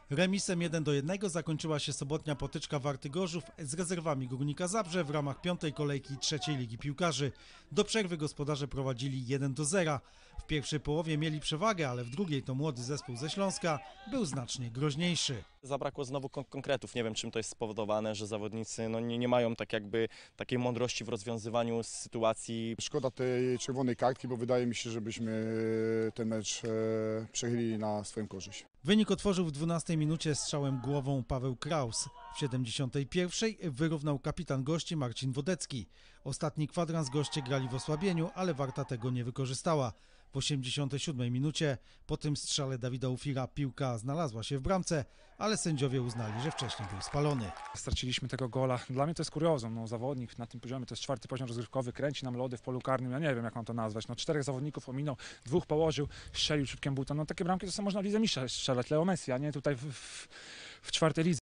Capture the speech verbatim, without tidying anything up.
Remisem jeden do jednego zakończyła się sobotnia potyczka Warty Gorzów z rezerwami Górnika Zabrze w ramach piątej kolejki trzeciej Ligi Piłkarzy. Do przerwy gospodarze prowadzili jeden do zera. W pierwszej połowie mieli przewagę, ale w drugiej to młody zespół ze Śląska był znacznie groźniejszy. Zabrakło znowu kon konkretów. Nie wiem, czym to jest spowodowane, że zawodnicy no, nie, nie mają tak jakby takiej mądrości w rozwiązywaniu sytuacji. Szkoda tej czerwonej kartki, bo wydaje mi się, żebyśmy ten mecz e, przechylili na swoją korzyść. Wynik otworzył w dwunastej minucie strzałem głową Paweł Kraus. W siedemdziesiątej pierwszej wyrównał kapitan gości Marcin Wodecki. Ostatni kwadrans goście grali w osłabieniu, ale Warta tego nie wykorzystała. W osiemdziesiątej siódmej minucie po tym strzale Dawida Ufira piłka znalazła się w bramce, ale sędziowie uznali, że wcześniej był spalony. Straciliśmy tego gola. Dla mnie to jest kuriozum. No, zawodnik na tym poziomie, to jest czwarty poziom rozgrywkowy, kręci nam lody w polu karnym. Ja nie wiem, jak mam to nazwać. No, czterech zawodników ominął, dwóch położył, strzelił szybkiem buta. No takie bramki to są można w lidze mistrzów strzelać. Leo Messi, a nie tutaj w, w, w czwartej lidze.